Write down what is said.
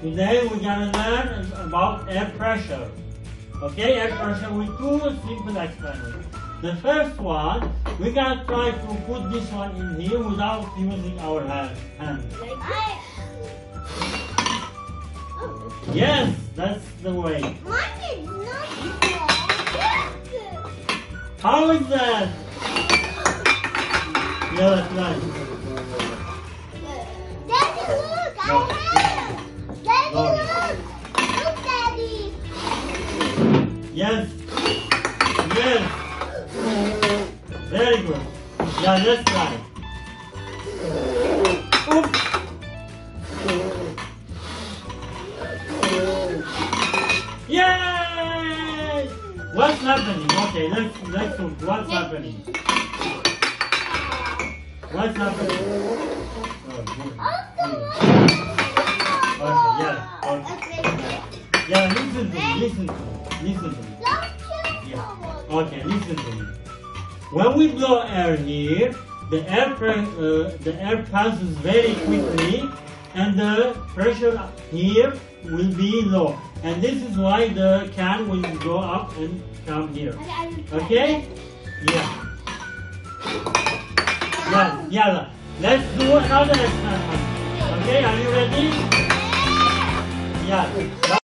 Today we're gonna learn about air pressure. Okay, air pressure with two simple experiments. The first one, we're gonna try to put this one in here without using our hands. Yes, that's the way. Mine is not. How is that? Yeah, that's right. Daddy, look! I have! Daddy, look! Look, Daddy! Yes. Yes. Very good. Yeah, that's right. Oops. Yay! What's happening? Okay, let's look. What's happening? What's happening? Oh, good. Okay, yeah. Okay. Yeah, listen to me. Listen to me. Yeah. Okay, listen to me. When we blow air here, the air passes very quickly, and the pressure here will be low. And this is why the can will go up and come here. Okay? Yeah. Yeah, yeah. Let's do another experiment. Okay, are you ready? Yeah.